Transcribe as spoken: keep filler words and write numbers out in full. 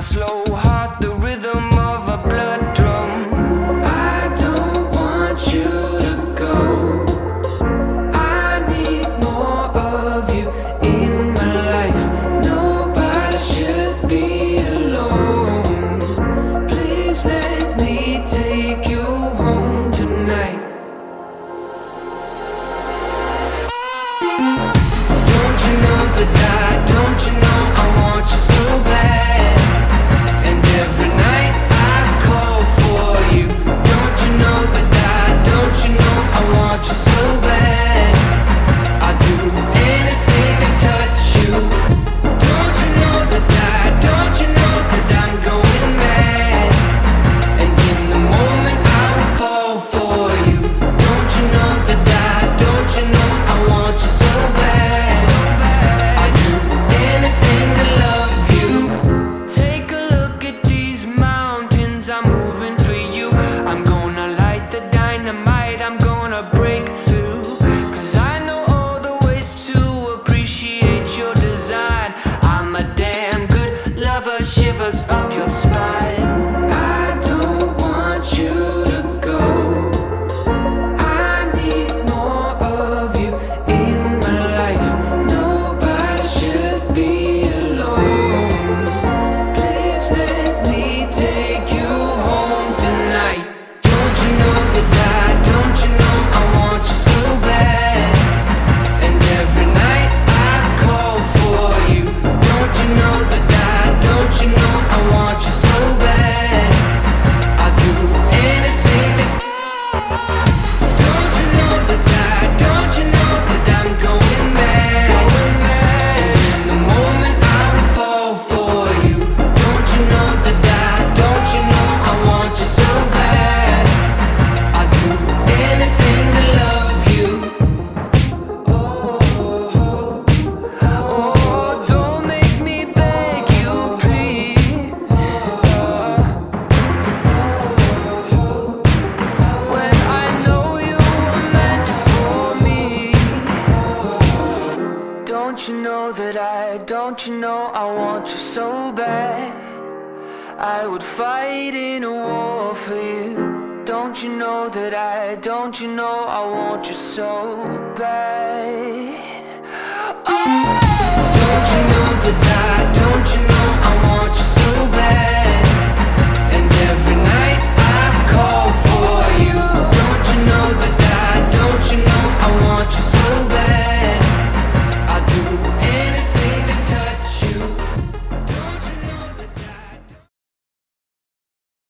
slow heart, the rhythm of a blood drum. I don't want you to go. I need more of you in my life. Nobody should be alone. Please let me take you home tonight. Don't you know that I, don't you know I want you so bad? And every night I call for you. Don't you know that I, don't you know I want you so bad? I'd do anything to touch you. Don't you know that I, don't you know that I'm going mad? And in the moment I will fall for you. Don't you know that I, don't you know I want you so bad? I'd do anything to love you. Take a look at these mountains, I'm moving for you. I'm gonna light the dynamite, I'm gonna break through. Cause I know all the ways to appreciate your design. I'm a damn good lover, shivers up your spine. I don't want you to go. I need more of you in my life. Nobody should be alone. Please let me take you home tonight. Don't you know that I, don't you know I want you so bad? And every night I call for you. Don't you know that I, don't you know I want you so bad? I'd do anything to. Don't you know that I, don't you know that I'm going mad? And in the moment I would fall for you. Don't you know that I, don't you know I want you so bad? I'd do anything to love you. Oh, oh, don't make me beg you, please. When I know you were meant for me. Don't you know that I, don't you know I want you so bad? I would fight in a war for you. Don't you know that I, don't you know I want you so bad? Oh! Don't you know that I, don't you know